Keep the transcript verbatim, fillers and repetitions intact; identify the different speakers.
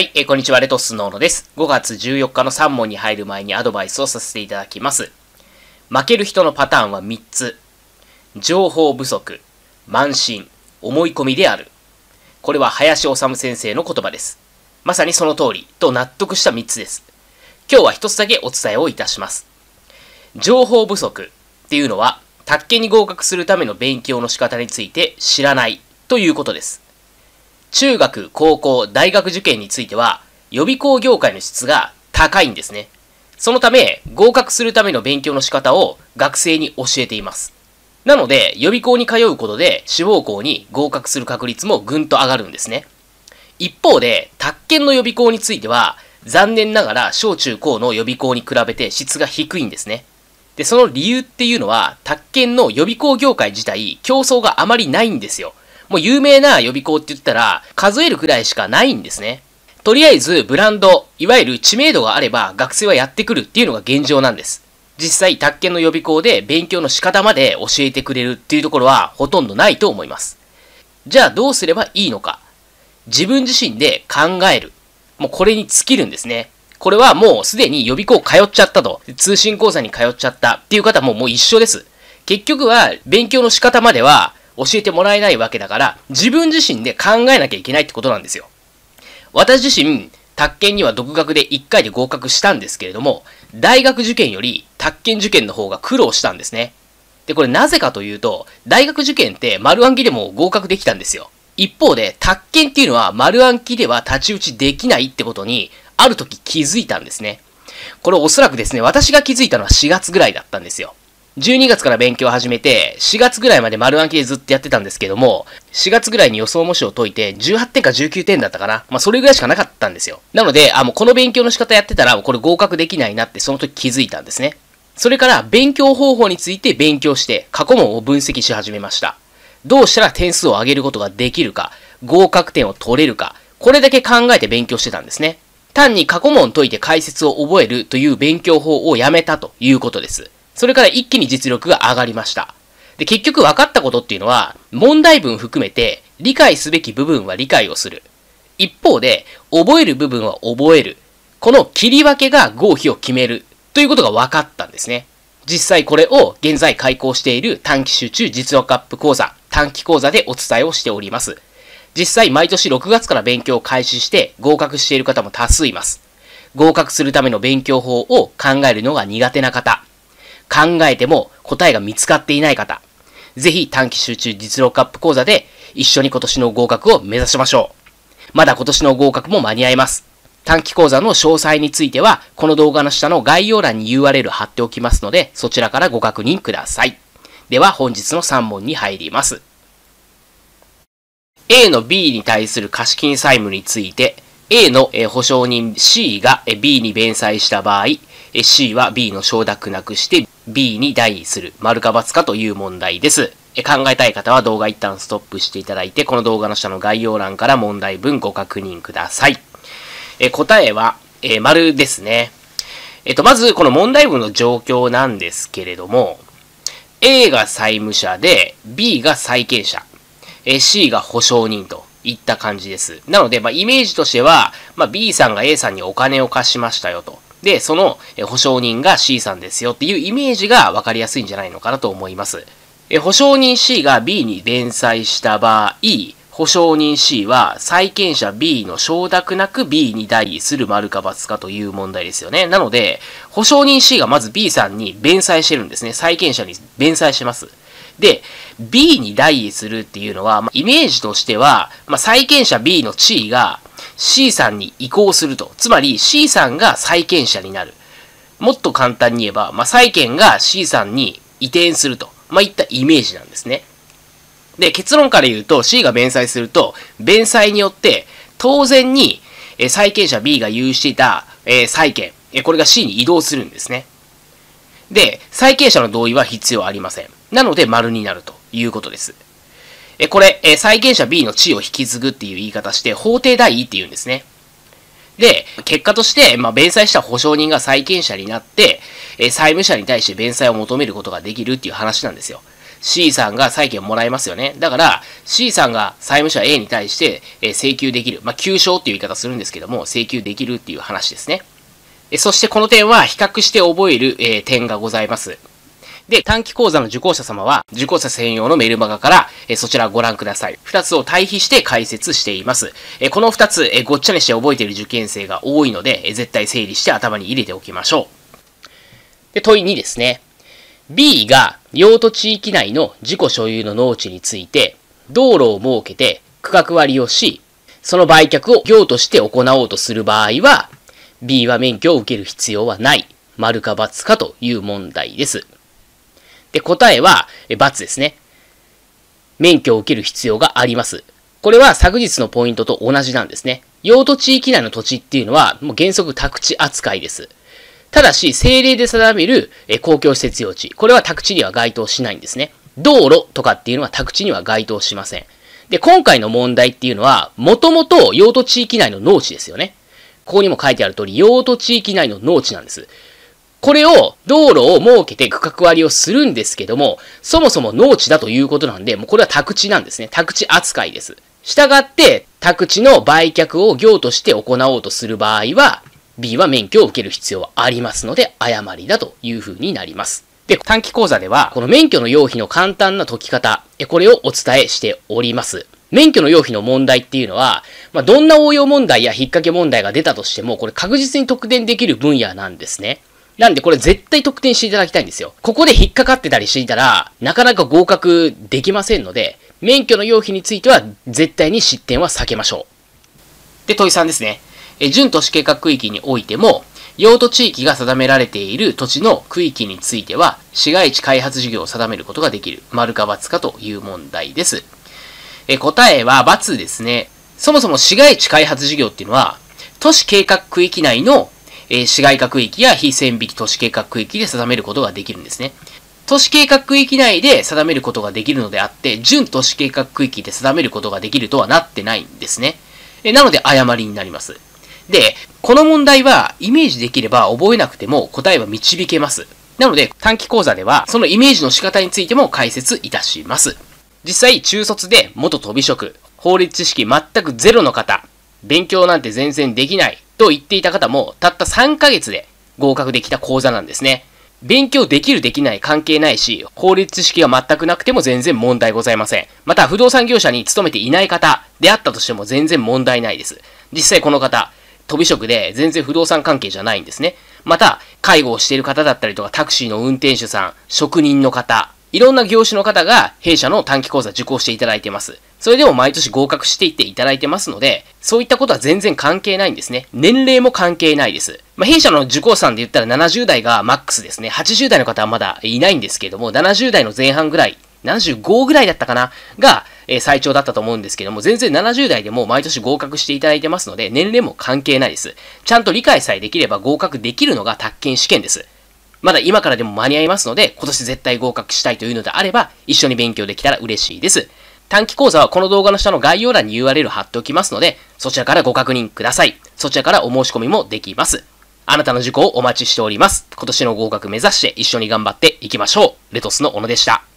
Speaker 1: はい、えー、こんにちは、レトスノーノです。ごがつじゅうよっかのさん問に入る前にアドバイスをさせていただきます。負ける人のパターンはみっつ。情報不足、慢心、思い込みである。これは林修先生の言葉です。まさにその通りと納得したみっつです。今日はひとつだけお伝えをいたします。情報不足っていうのは、宅建に合格するための勉強の仕方について知らないということです。中学、高校、大学受験については、予備校業界の質が高いんですね。そのため、合格するための勉強の仕方を学生に教えています。なので、予備校に通うことで志望校に合格する確率もぐんと上がるんですね。一方で、宅建の予備校については、残念ながら小中高の予備校に比べて質が低いんですね。で、その理由っていうのは、宅建の予備校業界自体、競争があまりないんですよ。もう有名な予備校って言ったら、数えるくらいしかないんですね。とりあえず、ブランド、いわゆる知名度があれば、学生はやってくるっていうのが現状なんです。実際、宅建の予備校で勉強の仕方まで教えてくれるっていうところは、ほとんどないと思います。じゃあ、どうすればいいのか。自分自身で考える。もうこれに尽きるんですね。これはもうすでに予備校通っちゃったと。通信講座に通っちゃったっていう方ももう一緒です。結局は、勉強の仕方までは、教えてもらえないわけだから、自分自身で考えなきゃいけないってことなんですよ。私自身、宅建には独学でいっかいで合格したんですけれども、大学受験より宅建受験の方が苦労したんですね。で、これなぜかというと、大学受験って丸暗記でも合格できたんですよ。一方で、宅建っていうのは丸暗記では太刀打ちできないってことに、ある時気づいたんですね。これおそらくですね、私が気づいたのはしがつぐらいだったんですよ。じゅうにがつから勉強を始めて、しがつぐらいまで丸暗記でずっとやってたんですけども、しがつぐらいに予想模試を解いて、じゅうはってんかじゅうきゅうてんだったかな。まあ、それぐらいしかなかったんですよ。なので、あ、もうこの勉強の仕方やってたら、これ合格できないなってその時気づいたんですね。それから、勉強方法について勉強して、過去問を分析し始めました。どうしたら点数を上げることができるか、合格点を取れるか、これだけ考えて勉強してたんですね。単に過去問解いて解説を覚えるという勉強法をやめたということです。それから一気に実力が上がりました。で、結局分かったことっていうのは、問題文含めて理解すべき部分は理解をする。一方で、覚える部分は覚える。この切り分けが合否を決めるということが分かったんですね。実際これを現在開講している短期集中実力アップ講座、短期講座でお伝えをしております。実際毎年ろくがつから勉強を開始して合格している方も多数います。合格するための勉強法を考えるのが苦手な方、考えても答えが見つかっていない方、ぜひ短期集中実力アップ講座で一緒に今年の合格を目指しましょう。まだ今年の合格も間に合います。短期講座の詳細については、この動画の下の概要欄に ユーアールエル 貼っておきますので、そちらからご確認ください。では本日のさん問に入ります。A の B に対する貸金債務について、A の保証人 C が B に弁済した場合、C は B の承諾なくして B に代位する。丸か×かという問題です。考えたい方は動画一旦ストップしていただいて、この動画の下の概要欄から問題文ご確認ください。答えは丸ですね。えっと、まずこの問題文の状況なんですけれども、A が債務者で B が債権者、C が保証人といった感じです。なので、まあ、イメージとしては、まあ、B さんが A さんにお金を貸しましたよと。で、その保証人が C さんですよっていうイメージが分かりやすいんじゃないのかなと思います。保証人 C が B に弁済した場合、保証人 C は債権者 B の承諾なく B に代位する丸か×かという問題ですよね。なので、保証人 C がまず B さんに弁済してるんですね。債権者に弁済してます。で、B に代位するっていうのは、イメージとしては、まあ、債権者 B の地位が C さんに移行すると。つまり C さんが債権者になる。もっと簡単に言えば、まあ、債権が C さんに移転すると。まあ、いったイメージなんですね。で、結論から言うと C が弁済すると、弁済によって当然に債権者 B が有していた債権、これが C に移動するんですね。で、債権者の同意は必要ありません。なので、丸になるということです。え、これ、え、債権者 B の地位を引き継ぐっていう言い方して、法定代位って言うんですね。で、結果として、まあ、弁済した保証人が債権者になって、え、債務者に対して弁済を求めることができるっていう話なんですよ。 C さんが債権をもらえますよね。だから、C さんが債務者 A に対して、えー、請求できる。まあ、求償っていう言い方するんですけども、請求できるっていう話ですね。えそしてこの点は比較して覚える、えー、点がございます。で、短期講座の受講者様は、受講者専用のメルマガから、えー、そちらをご覧ください。二つを対比して解説しています。えー、この二つ、えー、ごっちゃにして覚えている受験生が多いので、えー、絶対整理して頭に入れておきましょう。で、問いにですね。B が用途地域内の自己所有の農地について、道路を設けて区画割りをし、その売却を業として行おうとする場合は、B は免許を受ける必要はない、丸か×かという問題です。で、答えは×ですね。免許を受ける必要があります。これは昨日のポイントと同じなんですね。用途地域内の土地っていうのはもう原則宅地扱いです。ただし、政令で定める公共施設用地、これは宅地には該当しないんですね。道路とかっていうのは宅地には該当しません。で、今回の問題っていうのは、もともと用途地域内の農地ですよね。ここにも書いてある通り、用途地域内の農地なんです。これを、道路を設けて区画割りをするんですけども、そもそも農地だということなんで、もうこれは宅地なんですね。宅地扱いです。したがって、宅地の売却を業として行おうとする場合は、B は免許を受ける必要はありますので、誤りだという風になります。で、短期講座では、この免許の要否の簡単な解き方、これをお伝えしております。免許の要否の問題っていうのは、まあ、どんな応用問題や引っ掛け問題が出たとしても、これ確実に得点できる分野なんですね。なんでこれ絶対得点していただきたいんですよ。ここで引っかかってたりしていたら、なかなか合格できませんので、免許の要否については絶対に失点は避けましょう。で、問いさんですね。準都市計画区域においても、用途地域が定められている土地の区域については、市街地開発事業を定めることができる。丸か×かという問題です。え答えは×ですね。そもそも市街地開発事業っていうのは、都市計画区域内の、え市街化区域や非線引き都市計画区域で定めることができるんですね。都市計画区域内で定めることができるのであって、準都市計画区域で定めることができるとはなってないんですね。えなので誤りになります。で、この問題はイメージできれば覚えなくても答えは導けます。なので短期講座ではそのイメージの仕方についても解説いたします。実際中卒で元とび職、法律知識全くゼロの方、勉強なんて全然できないと言っていた方もたったさんかげつで合格できた講座なんですね。勉強できるできない関係ないし、法律知識が全くなくても全然問題ございません。また不動産業者に勤めていない方であったとしても全然問題ないです。実際この方、飛び職で全然不動産関係じゃないんですね。また、介護をしている方だったりとか、タクシーの運転手さん、職人の方、いろんな業種の方が弊社の短期講座受講していただいてます。それでも毎年合格していっていただいてますので、そういったことは全然関係ないんですね。年齢も関係ないです。まあ、弊社の受講者さんで言ったらななじゅう代がマックスですね。はちじゅう代の方はまだいないんですけれども、ななじゅう代の前半ぐらい、ななじゅうごぐらいだったかなが、えー、最長だったと思うんですけども、全然ななじゅう代でも毎年合格していただいてますので、年齢も関係ないです。ちゃんと理解さえできれば合格できるのが宅建試験です。まだ今からでも間に合いますので、今年絶対合格したいというのであれば、一緒に勉強できたら嬉しいです。短期講座はこの動画の下の概要欄に ユーアールエル 貼っておきますので、そちらからご確認ください。そちらからお申し込みもできます。あなたの受講をお待ちしております。今年の合格目指して一緒に頑張っていきましょう。レトスの小野でした。